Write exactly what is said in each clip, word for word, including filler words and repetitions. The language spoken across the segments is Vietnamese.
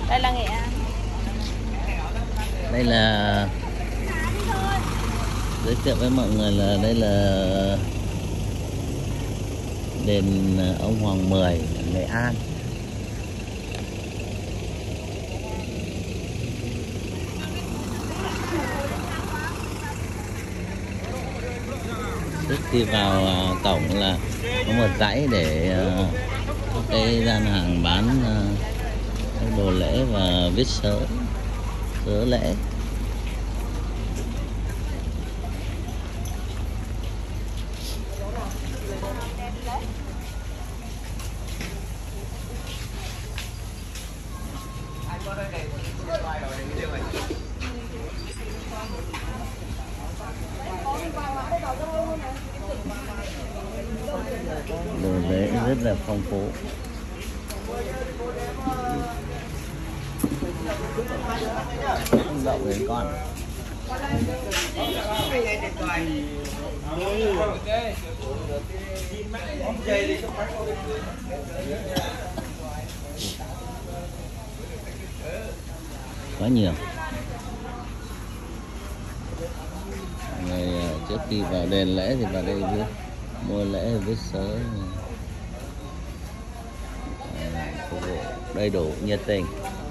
Đây là Nghệ An. Đây là giới thiệu với mọi người là đây là đền ông Hoàng Mười Nghệ An. Trước khi vào cổng là có một dãy để có cái gian hàng bán các đồ lễ và viết sớ sớ lễ. Đồ lễ rất là phong phú. Đậu đến con. Quá nhiều. Người trước khi vào đền lễ thì vào đây viết mua lễ viết sớ, phục vụ đầy đủ nhiệt tình.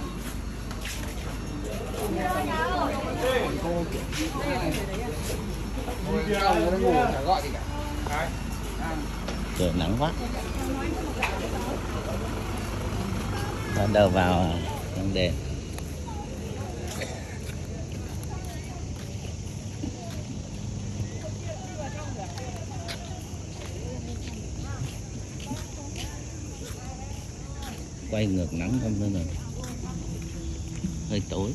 Trời nắng quá. Bắt đầu vào trong đền. Quay ngược nắng không nữa rồi, hơi tối.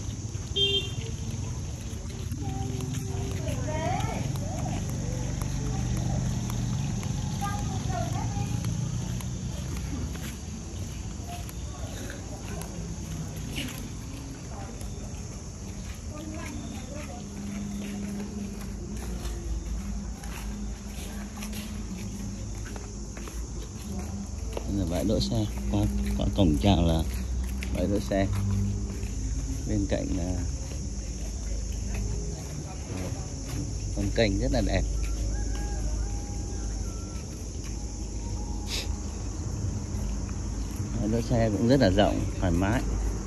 Là bãi đỗ xe, qua, qua cổng chào là bãi đỗ xe, bên cạnh là con kênh rất là đẹp. Bãi đỗ xe cũng rất là rộng, thoải mái.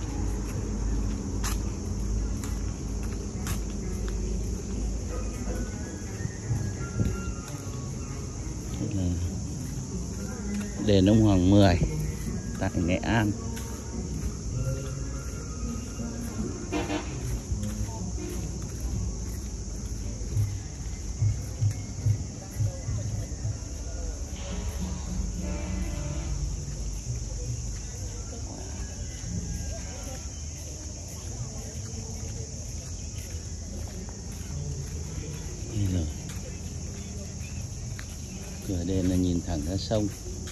Đây là đền ông Hoàng Mười tại Nghệ An. Đây rồi. Cửa đền là nhìn thẳng ra sông.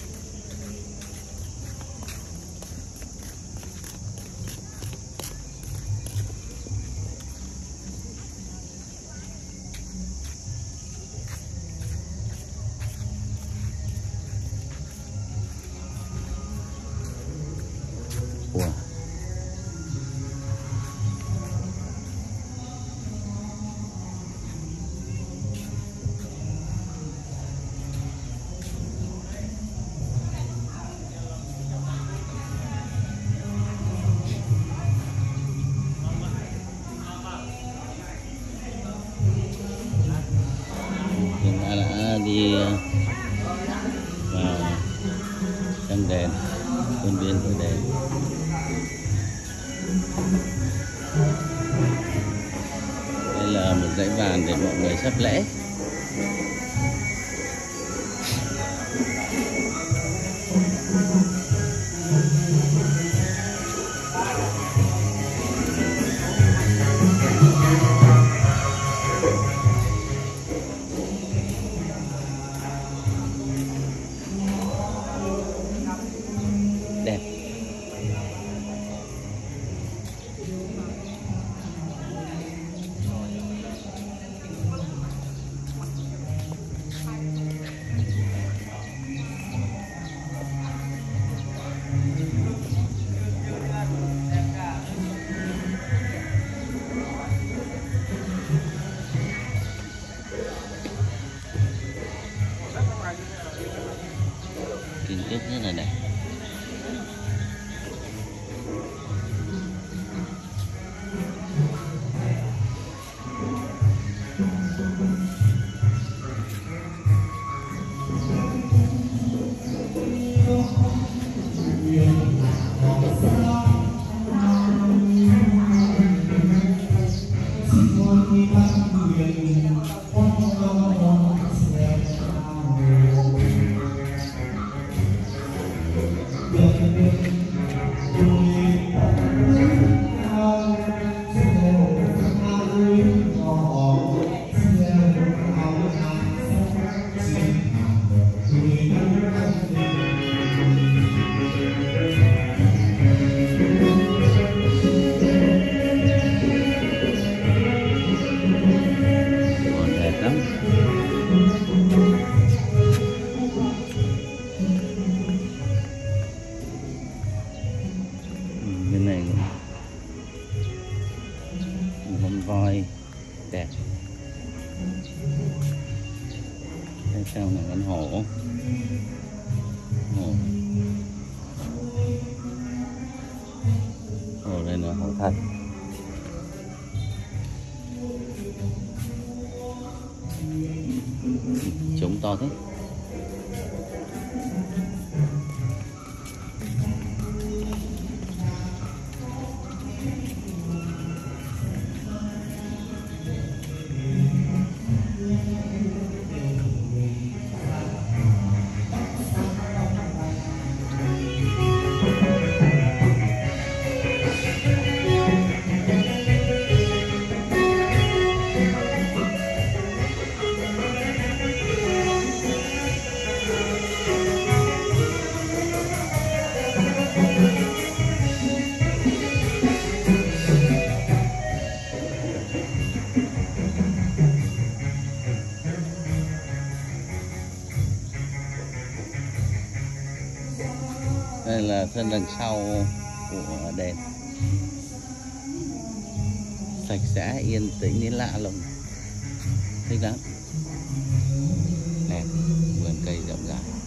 Wow. Chúng ta đã đi vào trong đền, khuôn viên của đền. Đây là một dãy vàng để mọi người sắp lễ. Đẹp. Đây là hổ thần. Trống to thế. Đây là thân đằng sau của đền, sạch sẽ yên tĩnh đến lạ lùng, thích lắm. Đẹp, vườn cây rộng rãi.